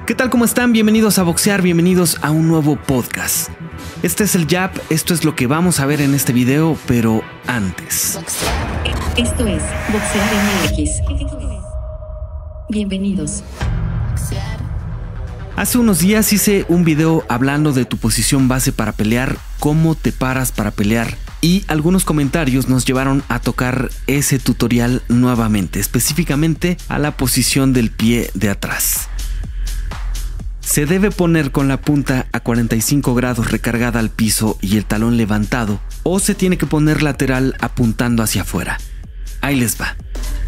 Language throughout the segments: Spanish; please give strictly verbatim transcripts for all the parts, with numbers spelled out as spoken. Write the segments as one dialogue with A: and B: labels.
A: ¿Qué tal? ¿Cómo están? Bienvenidos a Boxear, bienvenidos a un nuevo podcast. Este es el Jab, esto es lo que vamos a ver en este video, pero antes.
B: Esto es Boxear M X. Bienvenidos.
A: Hace unos días hice un video hablando de tu posición base para pelear, cómo te paras para pelear, y algunos comentarios nos llevaron a tocar ese tutorial nuevamente, específicamente a la posición del pie de atrás. Se debe poner con la punta a cuarenta y cinco grados recargada al piso y el talón levantado, o se tiene que poner lateral apuntando hacia afuera. Ahí les va.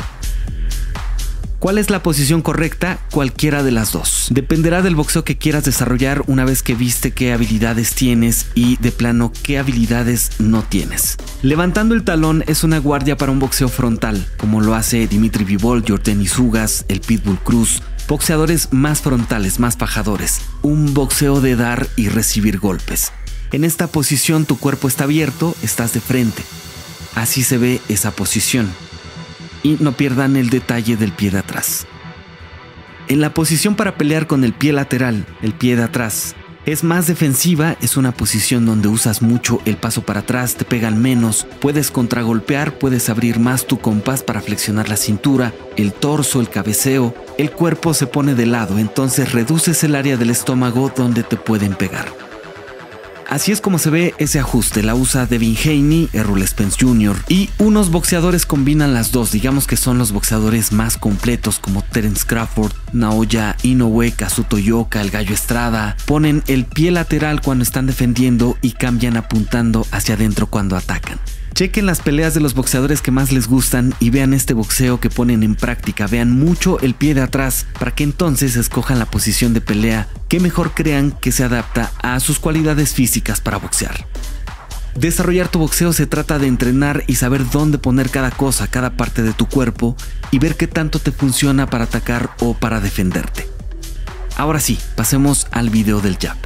A: ¿Cuál es la posición correcta? Cualquiera de las dos. Dependerá del boxeo que quieras desarrollar una vez que viste qué habilidades tienes y de plano qué habilidades no tienes. Levantando el talón es una guardia para un boxeo frontal, como lo hace Dimitri Bivol, Yordenis Ugas, el Pitbull Cruz, boxeadores más frontales, más fajadores. Un boxeo de dar y recibir golpes. En esta posición tu cuerpo está abierto, estás de frente. Así se ve esa posición. Y no pierdan el detalle del pie de atrás. En la posición para pelear con el pie lateral, el pie de atrás, es más defensiva, es una posición donde usas mucho el paso para atrás, te pegan menos, puedes contragolpear, puedes abrir más tu compás para flexionar la cintura, el torso, el cabeceo, el cuerpo se pone de lado, entonces reduces el área del estómago donde te pueden pegar. Así es como se ve ese ajuste, la usa Devin Haney, Errol Spence junior y unos boxeadores combinan las dos, digamos que son los boxeadores más completos como Terence Crawford, Naoya Inoue, Kazuto Yoka, el Gallo Estrada, ponen el pie lateral cuando están defendiendo y cambian apuntando hacia adentro cuando atacan. Chequen las peleas de los boxeadores que más les gustan y vean este boxeo que ponen en práctica, vean mucho el pie de atrás para que entonces escojan la posición de pelea que mejor crean que se adapta a sus cualidades físicas para boxear. Desarrollar tu boxeo se trata de entrenar y saber dónde poner cada cosa, cada parte de tu cuerpo y ver qué tanto te funciona para atacar o para defenderte. Ahora sí, pasemos al video del jab.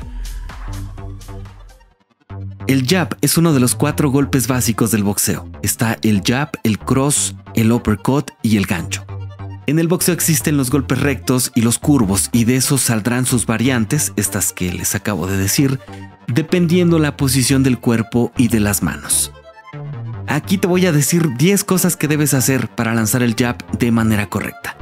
A: El jab es uno de los cuatro golpes básicos del boxeo. Está el jab, el cross, el uppercut y el gancho. En el boxeo existen los golpes rectos y los curvos y de esos saldrán sus variantes, estas que les acabo de decir, dependiendo la posición del cuerpo y de las manos. Aquí te voy a decir diez cosas que debes hacer para lanzar el jab de manera correcta.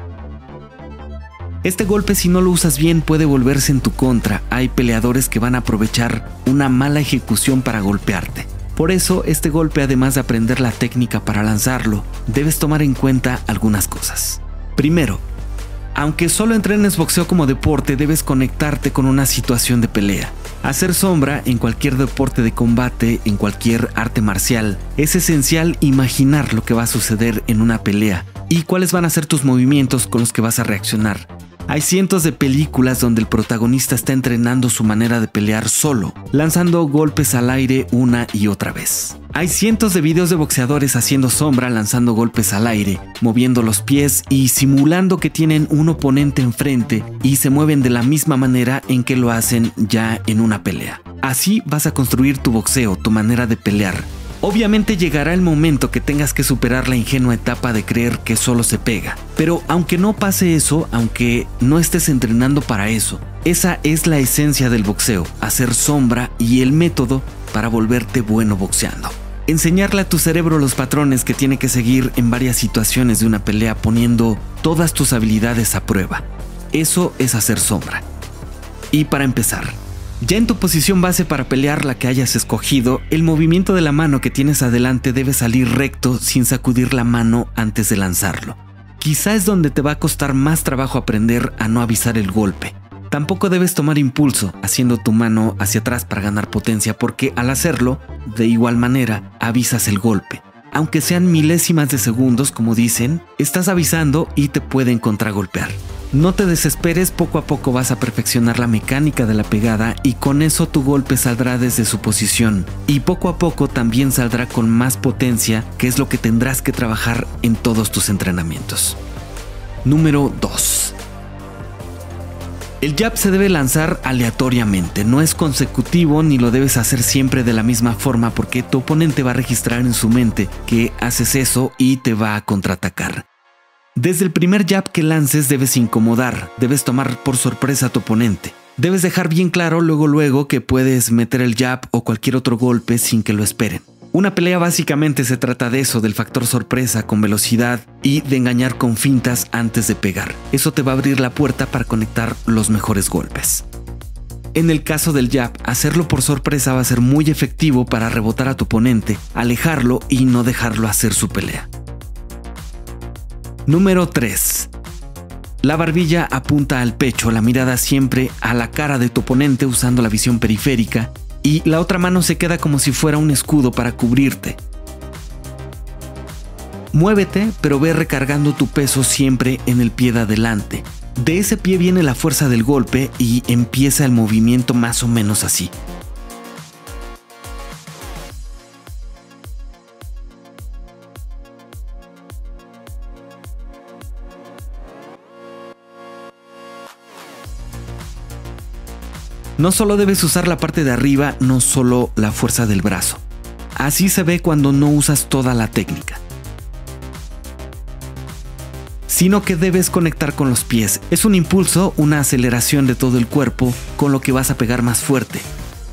A: Este golpe, si no lo usas bien, puede volverse en tu contra. Hay peleadores que van a aprovechar una mala ejecución para golpearte. Por eso, este golpe, además de aprender la técnica para lanzarlo, debes tomar en cuenta algunas cosas. Primero, aunque solo entrenes boxeo como deporte, debes conectarte con una situación de pelea. Hacer sombra en cualquier deporte de combate, en cualquier arte marcial, es esencial imaginar lo que va a suceder en una pelea y cuáles van a ser tus movimientos con los que vas a reaccionar. Hay cientos de películas donde el protagonista está entrenando su manera de pelear solo, lanzando golpes al aire una y otra vez. Hay cientos de videos de boxeadores haciendo sombra, lanzando golpes al aire, moviendo los pies y simulando que tienen un oponente enfrente y se mueven de la misma manera en que lo hacen ya en una pelea. Así vas a construir tu boxeo, tu manera de pelear. Obviamente llegará el momento que tengas que superar la ingenua etapa de creer que solo se pega. Pero aunque no pase eso, aunque no estés entrenando para eso, esa es la esencia del boxeo, hacer sombra y el método para volverte bueno boxeando. Enseñarle a tu cerebro los patrones que tiene que seguir en varias situaciones de una pelea poniendo todas tus habilidades a prueba. Eso es hacer sombra. Y para empezar, ya en tu posición base para pelear, la que hayas escogido, el movimiento de la mano que tienes adelante debe salir recto sin sacudir la mano antes de lanzarlo. Quizá es donde te va a costar más trabajo aprender a no avisar el golpe. Tampoco debes tomar impulso haciendo tu mano hacia atrás para ganar potencia porque al hacerlo, de igual manera, avisas el golpe. Aunque sean milésimas de segundos, como dicen, estás avisando y te pueden contragolpear. No te desesperes, poco a poco vas a perfeccionar la mecánica de la pegada y con eso tu golpe saldrá desde su posición y poco a poco también saldrá con más potencia, que es lo que tendrás que trabajar en todos tus entrenamientos. Número dos. El jab se debe lanzar aleatoriamente, no es consecutivo ni lo debes hacer siempre de la misma forma porque tu oponente va a registrar en su mente que haces eso y te va a contraatacar. Desde el primer jab que lances debes incomodar, debes tomar por sorpresa a tu oponente. Debes dejar bien claro luego luego que puedes meter el jab o cualquier otro golpe sin que lo esperen. Una pelea básicamente se trata de eso, del factor sorpresa con velocidad y de engañar con fintas antes de pegar. Eso te va a abrir la puerta para conectar los mejores golpes. En el caso del jab, hacerlo por sorpresa va a ser muy efectivo para rebotar a tu oponente, alejarlo y no dejarlo hacer su pelea. Número tres. La barbilla apunta al pecho, la mirada siempre a la cara de tu oponente usando la visión periférica y la otra mano se queda como si fuera un escudo para cubrirte. Muévete, pero ve recargando tu peso siempre en el pie de adelante. De ese pie viene la fuerza del golpe y empieza el movimiento más o menos así. No solo debes usar la parte de arriba, no solo la fuerza del brazo. Así se ve cuando no usas toda la técnica. Sino que debes conectar con los pies. Es un impulso, una aceleración de todo el cuerpo con lo que vas a pegar más fuerte.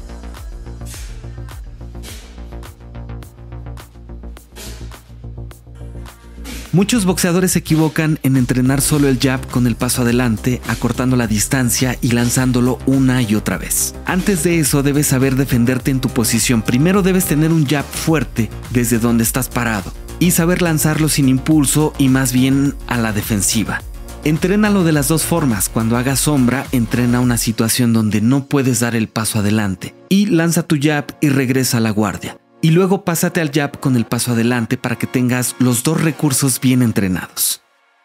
A: Muchos boxeadores se equivocan en entrenar solo el jab con el paso adelante, acortando la distancia y lanzándolo una y otra vez. Antes de eso debes saber defenderte en tu posición. Primero debes tener un jab fuerte desde donde estás parado y saber lanzarlo sin impulso y más bien a la defensiva. Entrénalo de las dos formas. Cuando hagas sombra, entrena una situación donde no puedes dar el paso adelante y lanza tu jab y regresa a la guardia. Y luego pásate al jab con el paso adelante para que tengas los dos recursos bien entrenados.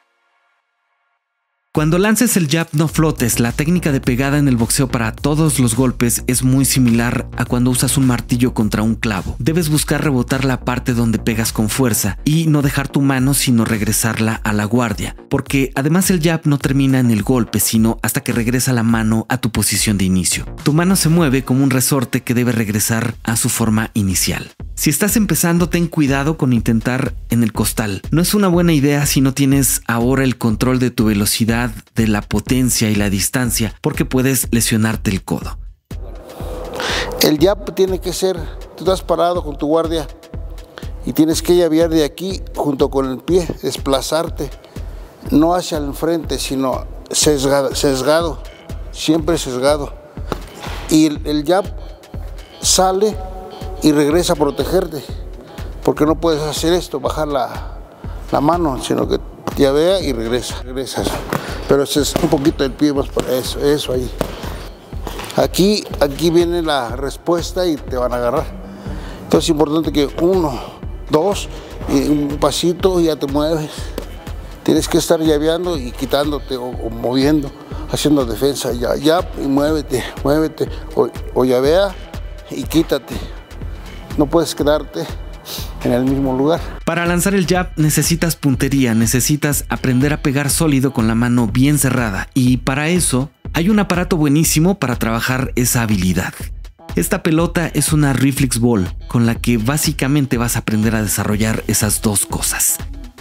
A: Cuando lances el jab no flotes. La técnica de pegada en el boxeo para todos los golpes es muy similar a cuando usas un martillo contra un clavo. Debes buscar rebotar la parte donde pegas con fuerza y no dejar tu mano sino regresarla a la guardia, porque además el jab no termina en el golpe sino hasta que regresa la mano a tu posición de inicio. Tu mano se mueve como un resorte que debe regresar a su forma inicial. Si estás empezando, ten cuidado con intentar en el costal. No es una buena idea si no tienes ahora el control de tu velocidad, de la potencia y la distancia, porque puedes lesionarte el codo.
C: El jab tiene que ser, tú estás parado con tu guardia y tienes que llavear de aquí junto con el pie, desplazarte, no hacia el frente, sino sesgado, sesgado siempre sesgado. Y el, el jab sale y regresa a protegerte, porque no puedes hacer esto, bajar la, la mano, sino que llavea y regresa, regresas. Pero ese es un poquito del pie más para eso, eso ahí. Aquí, aquí viene la respuesta y te van a agarrar. Entonces es importante que uno, dos, y un pasito y ya te mueves. Tienes que estar llaveando y quitándote o, o moviendo, haciendo defensa, ya, ya, y muévete, muévete, o, o llavea y quítate. No puedes quedarte en el mismo lugar.
A: Para lanzar el jab necesitas puntería, necesitas aprender a pegar sólido con la mano bien cerrada y para eso hay un aparato buenísimo para trabajar esa habilidad. Esta pelota es una reflex ball con la que básicamente vas a aprender a desarrollar esas dos cosas.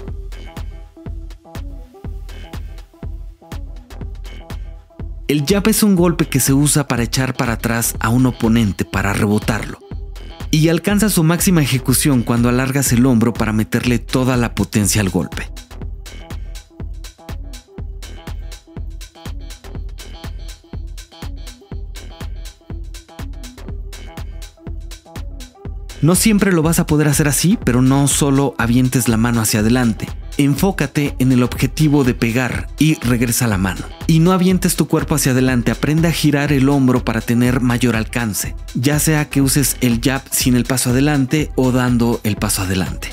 A: El jab es un golpe que se usa para echar para atrás a un oponente, para rebotarlo. Y alcanza su máxima ejecución cuando alargas el hombro para meterle toda la potencia al golpe. No siempre lo vas a poder hacer así, pero no solo avientes la mano hacia adelante. Enfócate en el objetivo de pegar y regresa la mano. Y no avientes tu cuerpo hacia adelante, aprende a girar el hombro para tener mayor alcance, ya sea que uses el jab sin el paso adelante o dando el paso adelante.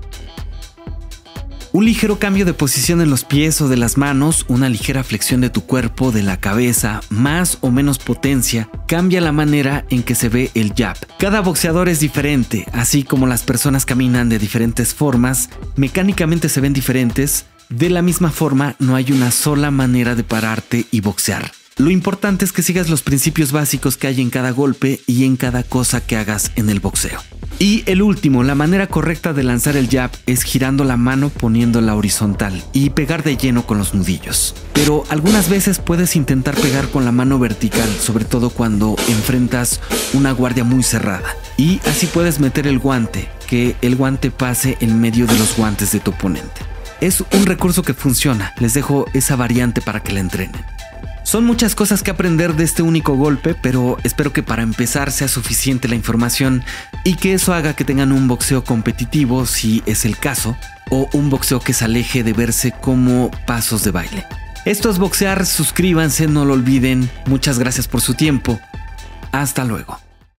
A: Un ligero cambio de posición en los pies o de las manos, una ligera flexión de tu cuerpo, de la cabeza, más o menos potencia, cambia la manera en que se ve el jab. Cada boxeador es diferente, así como las personas caminan de diferentes formas, mecánicamente se ven diferentes. De la misma forma, no hay una sola manera de pararte y boxear. Lo importante es que sigas los principios básicos que hay en cada golpe y en cada cosa que hagas en el boxeo. Y el último, la manera correcta de lanzar el jab es girando la mano poniéndola horizontal y pegar de lleno con los nudillos. Pero algunas veces puedes intentar pegar con la mano vertical, sobre todo cuando enfrentas una guardia muy cerrada. Y así puedes meter el guante, que el guante pase en medio de los guantes de tu oponente. Es un recurso que funciona, les dejo esa variante para que la entrenen. Son muchas cosas que aprender de este único golpe, pero espero que para empezar sea suficiente la información y que eso haga que tengan un boxeo competitivo si es el caso, o un boxeo que se aleje de verse como pasos de baile. Esto es Boxear, suscríbanse, no lo olviden, muchas gracias por su tiempo, hasta luego.